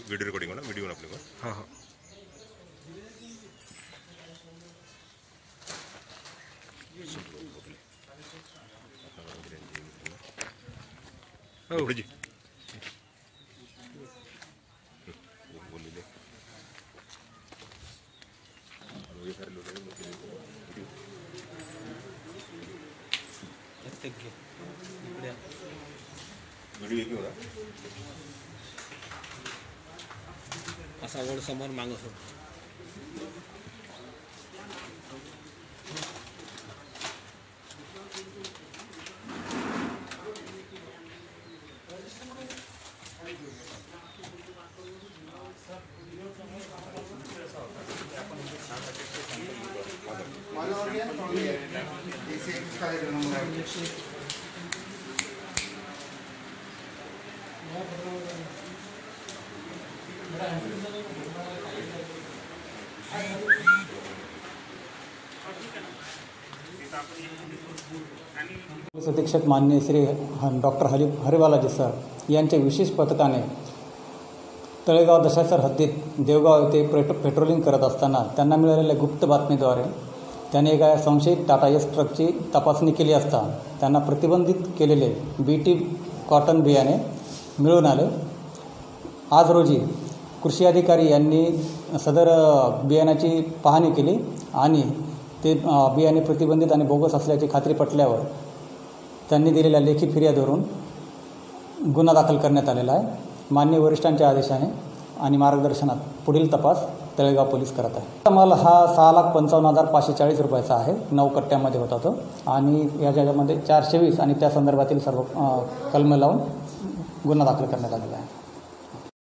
Video recording हो ना, video अपने को। हाँ हाँ जी वीडियो एक होगा असा वड समोर मागं सोड. पोलीस अधीक्षक माननीय श्री डॉक्टर हरिबालाजी सर यांच्या विशेष पथकाने तळेगाव दशासर हद्दीत देवगाव येथे पेट्रोलिंग करत असताना त्यांना मिळालेल्या गुप्त बातमीद्वारे त्यांनी एका संशयित टाटा एस ट्रकची तपासणी केली असता त्यांना प्रतिबंधित केलेले BT कॉटन बियाणे मिळून आले. आज रोजी कृषी अधिकारी यांनी सदर बियाण्याची पाहणी केली आणि ते बियाणे प्रतिबंधित आणि बोगस असल्याची खात्री पटल्यावर त्यांनी दिलेल्या लेखी फिर्यादीवरून गुन्हा दाखल करण्यात आलेला आहे. माननीय वरिष्ठांच्या आदेशाने आणि मार्गदर्शनात पुढील तपास तळेगाव पोलीस करत आहे. माल हा 6,55,540 रुपयाचा आहे. 9 कट्ट्यामध्ये होता तो आणि याच्यामध्ये 420 आणि त्या संदर्भातील सर्व कलमे लावून गुन्हा दाखल करण्यात आलेला आहे.